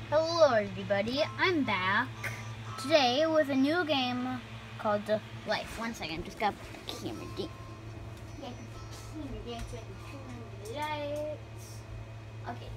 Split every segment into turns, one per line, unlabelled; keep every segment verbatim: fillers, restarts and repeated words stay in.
Hello everybody, I'm back today with a new game called The Life. One second, just got the camera dance. Camera dance with the lights. Okay.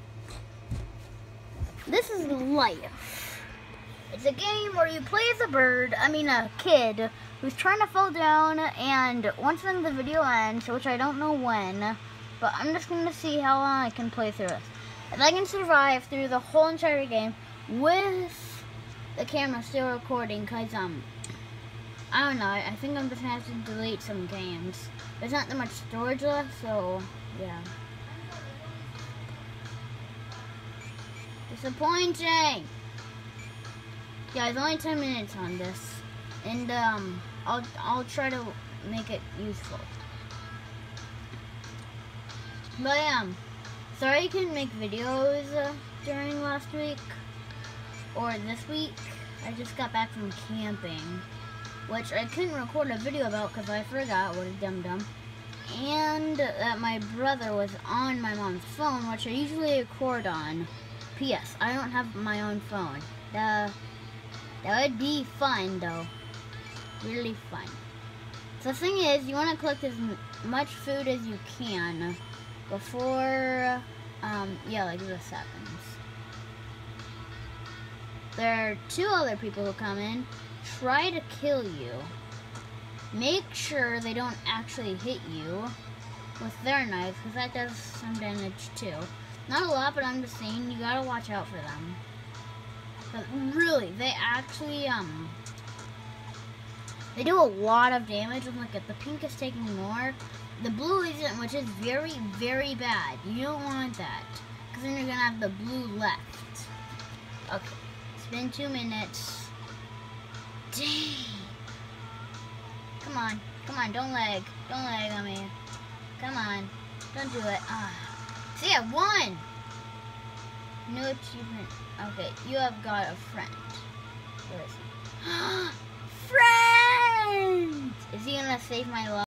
This is Life. It's a game where you play as a bird, I mean a kid, who's trying to fall down, and once then the video ends, which I don't know when, but I'm just going to see how long I can play through this. If I can survive through the whole entire game with the camera still recording, because, um, I don't know, I think I'm just going to have to delete some games. There's not that much storage left, so, yeah. Disappointing! Yeah, there's only ten minutes on this, and, um, I'll, I'll try to make it useful. But, um, sorry I couldn't make videos uh, during last week, or this week. I just got back from camping, which I couldn't record a video about because I forgot, what a dum-dum. And that my brother was on my mom's phone, which I usually record on. P S I don't have my own phone. Uh, that would be fun, though. Really fun. So the thing is, you want to collect as much food as you can before, um, yeah, like this happens. There are two other people who come in, try to kill you. Make sure they don't actually hit you with their knife, because that does some damage too. Not a lot, but I'm just saying, you gotta watch out for them. But really, they actually, um, they do a lot of damage. Look at the pink is taking more. The blue isn't, which is very, very bad. You don't want that, because then you're going to have the blue left. Okay, it's been two minutes. Dang. Come on, come on, don't lag. Don't lag on me. Come on, don't do it. Ah. See, I won! New achievement. Okay, you have got a friend. Where is he? Friend! Is he going to save my life?